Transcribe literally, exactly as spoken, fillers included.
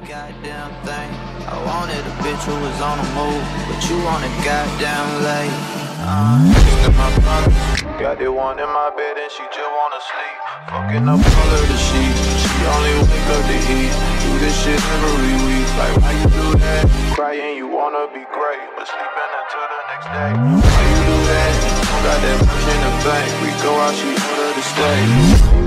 goddamn thing. I wanted a bitch who was on the move, but you want a goddamn late. Uh, in my pocket, got the one in my bed and she just wanna sleep. Fucking up all of the sheets, she only wake up to eat. Do this shit every week, like why you do that? Crying, you wanna be great, but sleeping until the next day. Why you do that? Got that much in the bank, we go out, she order to stay.